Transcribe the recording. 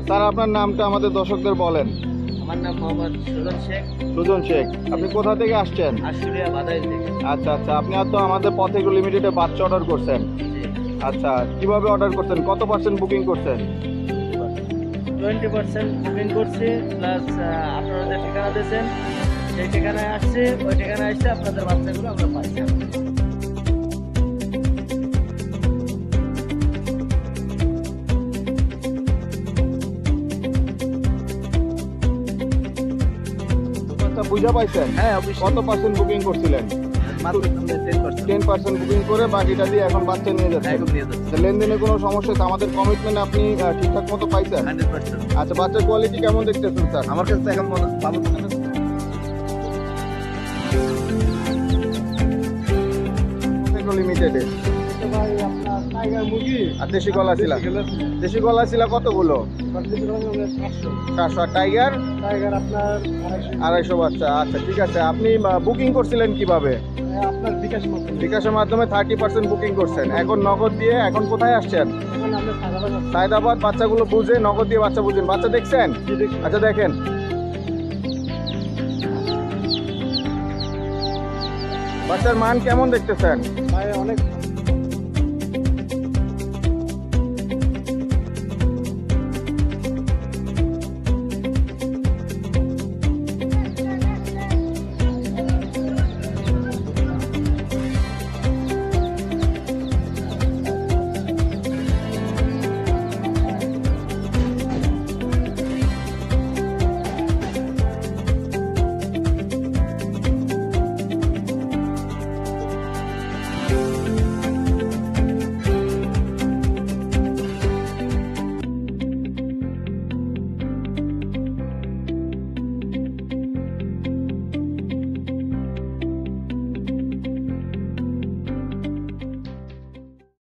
Sir আপনার নামটা আমাদের দর্শকদের বলেন। আমার নাম মোহাম্মদ সুজন শেখ। সুজন শেখ, আপনি কোথা থেকে আসছেন? আশুলিয়া বাদাইল থেকে। আচ্ছা আচ্ছা, আপনি তো আমাদের পথেগ্রো লিমিটেডে বাচ্চা অর্ডার করছেন। জি। আচ্ছা, কিভাবে অর্ডার করছেন, কত পার্সেন্ট বুকিং করছেন? 20% বুকিং করছি, প্লাস আপনারা যে ঠিকানা দিয়েছেন সেই ঠিকানায় আসছে, ওই ঠিকানায় আসছে আপনাদের বাচ্চাগুলো আমরা পাচ্ছি। বুঝা পাইছেন? হ্যাঁ, অবশ্যই। কত পার্সেন্ট বুকিং করছিলেন? মাত্র 10%। 10% বুকিং করে বাকিটা দিয়ে এখন বাচ্চা নিয়ে যাচ্ছেন। এখন নিয়ে যাচ্ছি। লেনদেনে কোনো সমস্যা তো আমাদের কমিটমেন্ট আপনি ঠিকঠাক মতো পাইছেন? 100%। আচ্ছা, বাচ্চার কোয়ালিটি কেমন দেখতেছেন স্যার? আমার কাছে তো এখন ভালো মনে হচ্ছে। লিমিটেডে ভাই আপনার টাইগার মুরগি আর দেশি গলা ছিল, দেশি গলা ছিল কতগুলো? 400। টাইগার টাইগার আপনার 250 বাচ্চা। আচ্ছা ঠিক আছে, আপনি বুকিং করছিলেন কিভাবে? আপনার বিকাশ মতো। বিকাশের মাধ্যমে 30% বুকিং করছেন, এখন নগদ দিয়ে এখন কোথায় আসছেন? এখন আমরা সায়দাবাদ। বাচ্চাগুলো বুঝে নগদ দিয়ে বাচ্চা বুঝেন। বাচ্চা দেখছেন? আচ্ছা দেখেন, বাচ্চার মান কেমন দেখতেছেন? ভাই অনেক